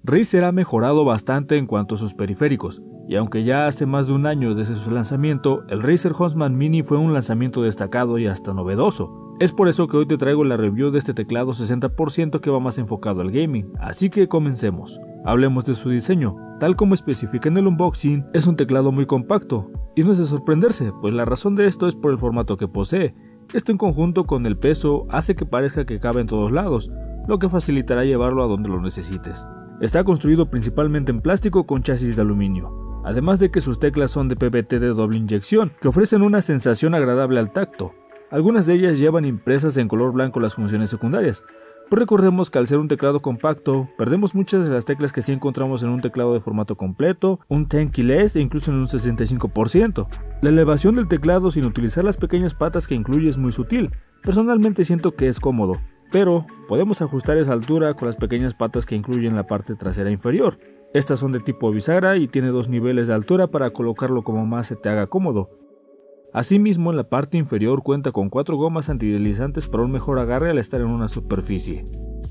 Razer ha mejorado bastante en cuanto a sus periféricos, y aunque ya hace más de un año desde su lanzamiento, el Razer Huntsman Mini fue un lanzamiento destacado y hasta novedoso. Es por eso que hoy te traigo la review de este teclado 60% que va más enfocado al gaming, así que comencemos. Hablemos de su diseño. Tal como especifica en el unboxing, es un teclado muy compacto, y no es de sorprenderse, pues la razón de esto es por el formato que posee. Esto en conjunto con el peso hace que parezca que cabe en todos lados, lo que facilitará llevarlo a donde lo necesites. Está construido principalmente en plástico con chasis de aluminio, además de que sus teclas son de PVT de doble inyección, que ofrecen una sensación agradable al tacto. Algunas de ellas llevan impresas en color blanco las funciones secundarias, pues recordemos que al ser un teclado compacto, perdemos muchas de las teclas que sí encontramos en un teclado de formato completo, un 10 keyless e incluso en un 65%. La elevación del teclado sin utilizar las pequeñas patas que incluye es muy sutil. Personalmente siento que es cómodo, pero podemos ajustar esa altura con las pequeñas patas que incluyen la parte trasera inferior. Estas son de tipo bisagra y tiene dos niveles de altura para colocarlo como más se te haga cómodo. Asimismo, en la parte inferior cuenta con 4 gomas antideslizantes para un mejor agarre al estar en una superficie.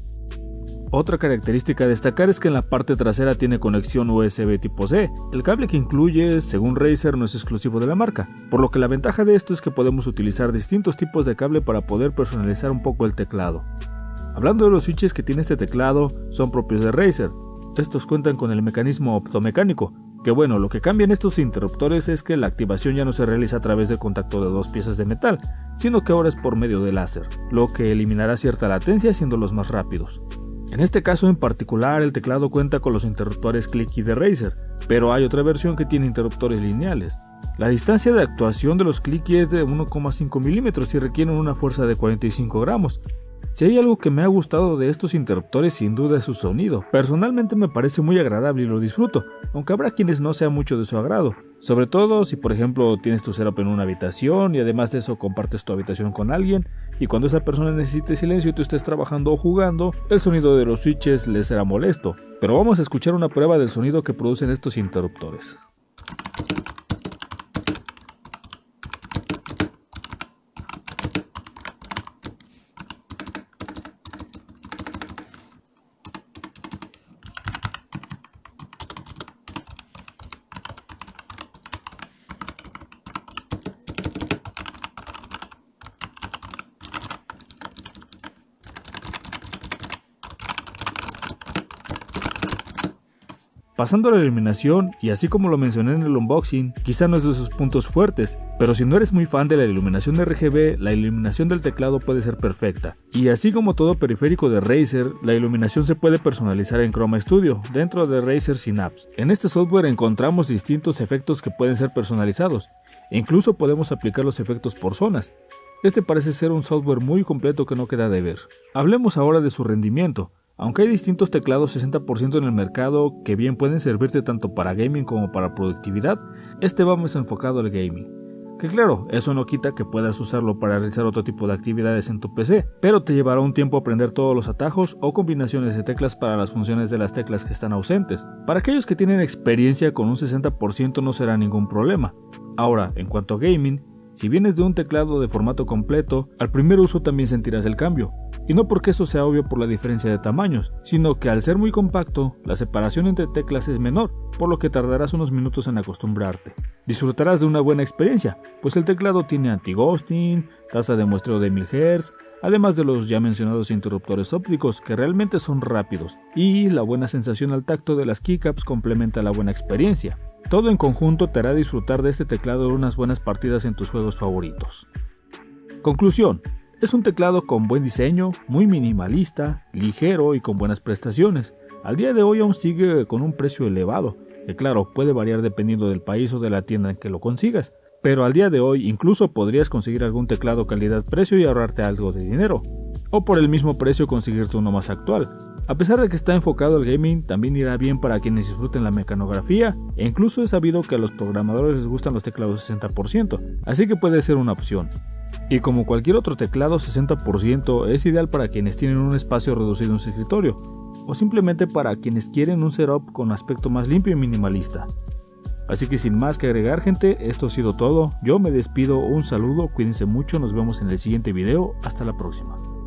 Otra característica a destacar es que en la parte trasera tiene conexión USB tipo C. El cable que incluye, según Razer, no es exclusivo de la marca, por lo que la ventaja de esto es que podemos utilizar distintos tipos de cable para poder personalizar un poco el teclado. Hablando de los switches que tiene este teclado, son propios de Razer. Estos cuentan con el mecanismo optomecánico, que bueno, lo que cambian estos interruptores es que la activación ya no se realiza a través del contacto de dos piezas de metal, sino que ahora es por medio de láser, lo que eliminará cierta latencia haciéndolos más rápidos. En este caso en particular el teclado cuenta con los interruptores clicky de Razer, pero hay otra versión que tiene interruptores lineales. La distancia de actuación de los clicky es de 1,5 milímetros y requieren una fuerza de 45 gramos. Si hay algo que me ha gustado de estos interruptores sin duda es su sonido. Personalmente me parece muy agradable y lo disfruto, aunque habrá quienes no sea mucho de su agrado. Sobre todo si por ejemplo tienes tu setup en una habitación y además de eso compartes tu habitación con alguien y cuando esa persona necesite silencio y tú estés trabajando o jugando, el sonido de los switches les será molesto. Pero vamos a escuchar una prueba del sonido que producen estos interruptores. Pasando a la iluminación, y así como lo mencioné en el unboxing, quizá no es de sus puntos fuertes, pero si no eres muy fan de la iluminación de RGB, la iluminación del teclado puede ser perfecta. Y así como todo periférico de Razer, la iluminación se puede personalizar en Chroma Studio, dentro de Razer Synapse. En este software encontramos distintos efectos que pueden ser personalizados, e incluso podemos aplicar los efectos por zonas. Este parece ser un software muy completo que no queda de ver. Hablemos ahora de su rendimiento. Aunque hay distintos teclados 60% en el mercado que bien pueden servirte tanto para gaming como para productividad, este va más enfocado al gaming. Que claro, eso no quita que puedas usarlo para realizar otro tipo de actividades en tu PC, pero te llevará un tiempo aprender todos los atajos o combinaciones de teclas para las funciones de las teclas que están ausentes. Para aquellos que tienen experiencia con un 60% no será ningún problema. Ahora, en cuanto a gaming, si vienes de un teclado de formato completo, al primer uso también sentirás el cambio. Y no porque eso sea obvio por la diferencia de tamaños, sino que al ser muy compacto, la separación entre teclas es menor, por lo que tardarás unos minutos en acostumbrarte. Disfrutarás de una buena experiencia, pues el teclado tiene anti-ghosting, tasa de muestreo de 1000 Hz, además de los ya mencionados interruptores ópticos que realmente son rápidos, y la buena sensación al tacto de las keycaps complementa la buena experiencia. Todo en conjunto te hará disfrutar de este teclado en unas buenas partidas en tus juegos favoritos. Conclusión. Es un teclado con buen diseño, muy minimalista, ligero y con buenas prestaciones. Al día de hoy aún sigue con un precio elevado, que claro, puede variar dependiendo del país o de la tienda en que lo consigas, pero al día de hoy incluso podrías conseguir algún teclado calidad-precio y ahorrarte algo de dinero, o por el mismo precio conseguirte uno más actual. A pesar de que está enfocado al gaming, también irá bien para quienes disfruten la mecanografía, e incluso he sabido que a los programadores les gustan los teclados 60%, así que puede ser una opción. Y como cualquier otro teclado 60% es ideal para quienes tienen un espacio reducido en su escritorio, o simplemente para quienes quieren un setup con aspecto más limpio y minimalista. Así que sin más que agregar gente, esto ha sido todo, yo me despido, un saludo, cuídense mucho, nos vemos en el siguiente video, hasta la próxima.